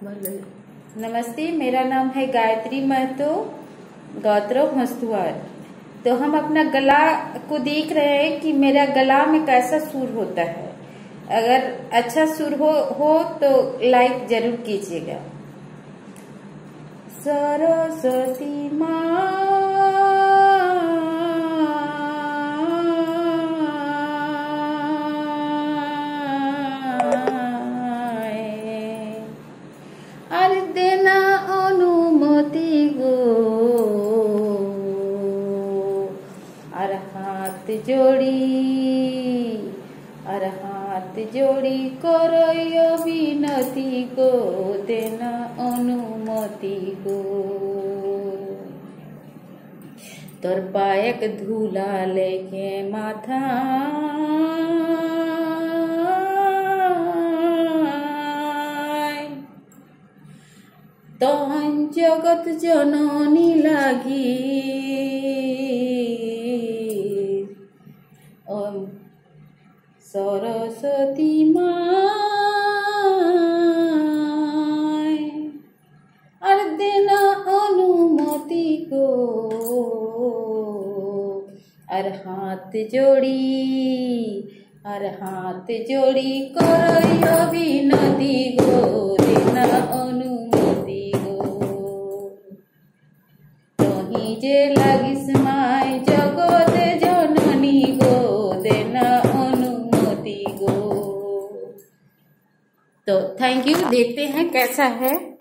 नमस्ते, मेरा नाम है गायत्री महतो, गौत्रव हंसुआर। तो हम अपना गला को देख रहे हैं कि मेरा गला में कैसा सुर होता है। अगर अच्छा सुर हो तो लाइक जरूर कीजिएगा। सरस्वती माँ देना अनुमति गो, और हाथ जोड़ी करो विनती गो, देना अनुमति गो। तोर पायक धूला लेके माथा तहन जगत जननी लागी सरस्वती माँ और देना अनुमति को, और हाथ जोड़ी करो विनती गो, देना अनुमति जे लागिस माय जगत जननी गो, देना अनुमति गो। तो थैंक यू। देखते हैं कैसा है।